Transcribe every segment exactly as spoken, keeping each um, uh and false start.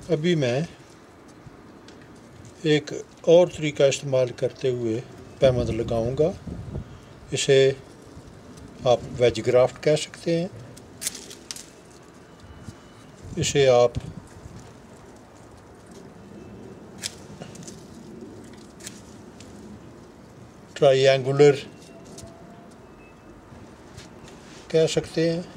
अभी मैं एक और तरीका इस्तेमाल करते हुए पैवंद लगाऊंगा। इसे आप वेज ग्राफ्ट कह सकते हैं। इसे आप ट्रायंगुलर कह सकते हैं।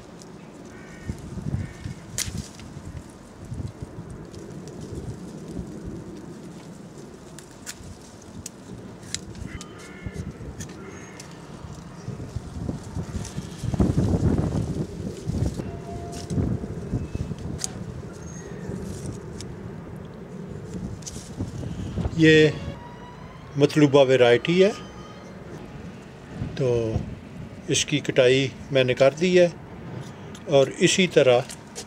ये मतलूबा वैरायटी है, तो इसकी कटाई मैंने कर दी है। और इसी तरह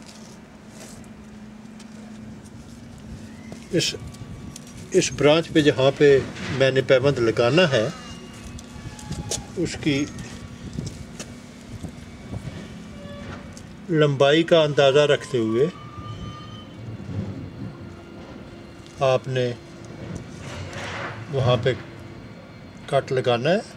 इस इस ब्रांच पे जहाँ पे मैंने पैवंद लगाना है उसकी लंबाई का अंदाज़ा रखते हुए आपने वहाँ पे कट लगाना है।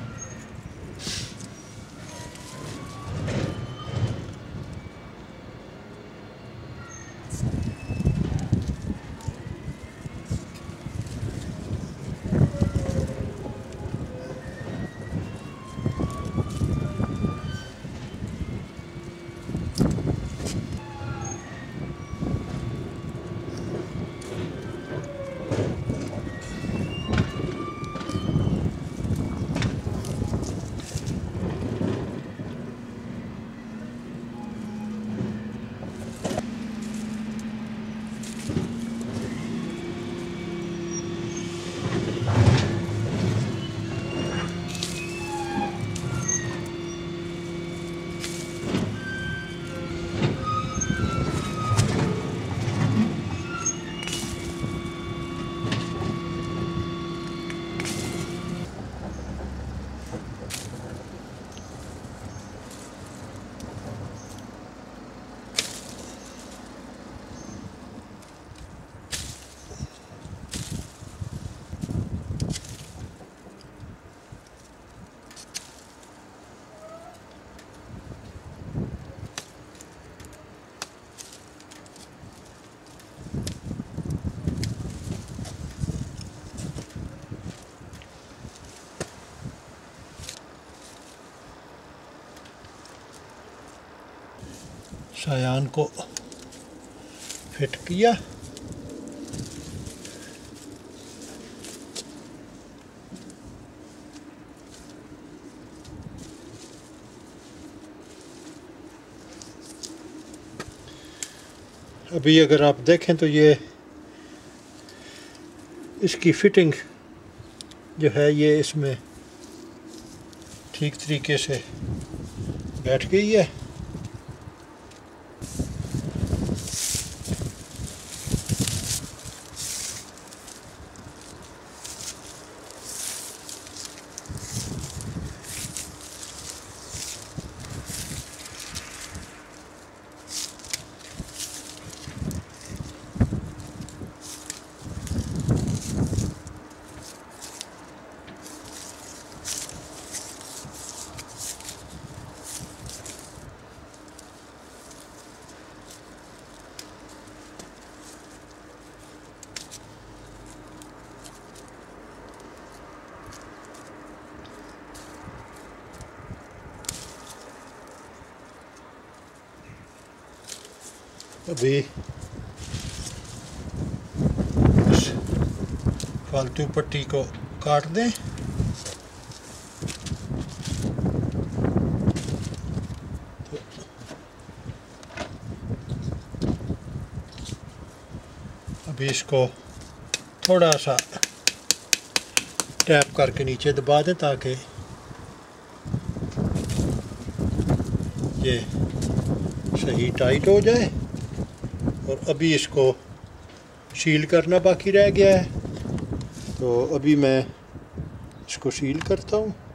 शायान को फिट किया। अभी अगर आप देखें तो ये इसकी फिटिंग जो है ये इसमें ठीक तरीके से बैठ गई है। अभी इस फालतू पट्टी को काट दें। तो अभी इसको थोड़ा सा टैप करके नीचे दबा दें ताकि ये सही टाइट हो जाए। और अभी इसको सील करना बाकी रह गया है, तो अभी मैं इसको सील करता हूँ।